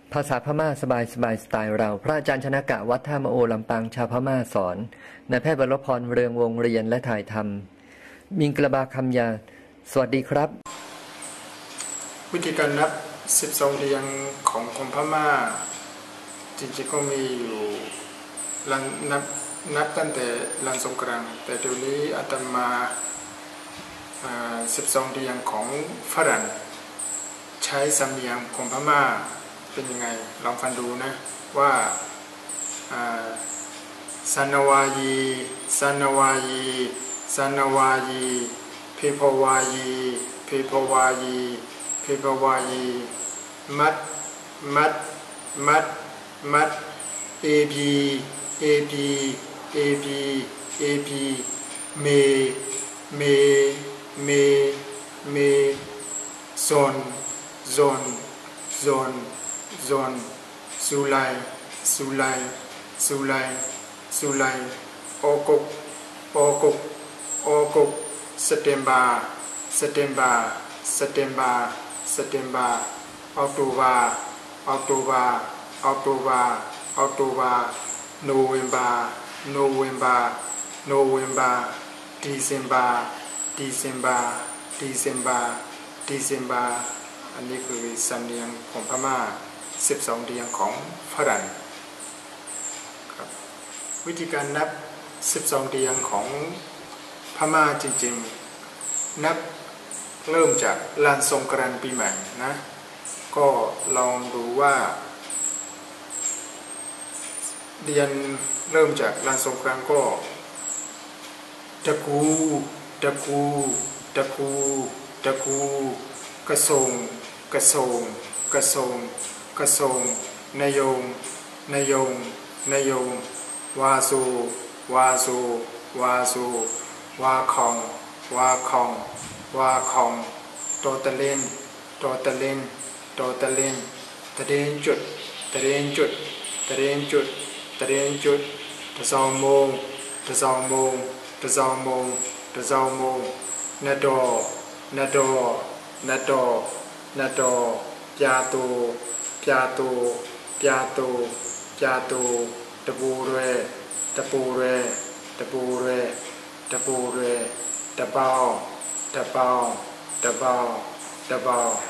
ภาษาพม่าสบายสไตล์เราพระอาจารย์ชนกะวัดท่ามะโอลำปางชาวพม่าสอนนายแพทย์วรพรเรืองวงเรียนและถ่ายทำมิงกระบาคำยาสวัสดีครับวิธีการนับ12เรียงของคนพม่าจริงๆก็มีอยู่นับตั้งแต่วันสงกรานต์แต่เดี๋ยวนี้อาตมา12เรียงของฝรั่งใช้สำเนียงคนพม่าเป็นยังไงลองฟังดูนะว่าสานวายีสานวายีสานวายีเพพวายีเพพวายีเพพวายีมัดมัดมัดมัดเอพีเอพีเอพีเอพีเมเมเมเมโซนโซนโซนโซนสุไลสุไลสุไลสุไลโอกุกโอกุกโอกุกสเตมบาสเตมบาสเตมบาสเตมบาออกตูบาออกตูบาออกตูบาออกตูบาโนเวมบาโนเวมบาโนเวมบาดิเซมบาดิเซมบาดิเซมบาดิเซมบาอันนี้คือสำเนียงของพม่า12เรียงของฝรั่งครับวิธีการนับ12เรียงของพม่าจริงๆนับเริ่มจากลานสงกรานต์ปีใหม่นะก็ลองดูว่าเรียนเริ่มจากลานสงกรานต์ก็ตะกูตะกูตะกูตะกูกระทรงกระทรงกระทรงกระทรงนายงนายงนายงวาสูวาสูวาสูวาคองวาคองวาคองโตตะเลนโตตะเลนโตตะเลนตะเรนจุดตะเรนจุดตะเรนจุดตะเรนจุดตะซองโมงตะซองโมงตะซองโมงตะซองโมงนาดอนาดอนาดอนาดอปยาตูปยาตูปยาตูปยาตูตะปูเรตะปูเรตะปูเรตะปูเรตะเปาตะเปาตะเปาตะเปา